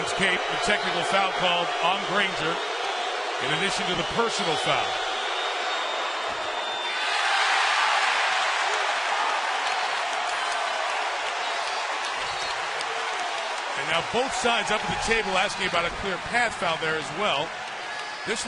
Coach Cape, the technical foul called on Granger, in addition to the personal foul. And now both sides up at the table asking about a clear path foul there as well.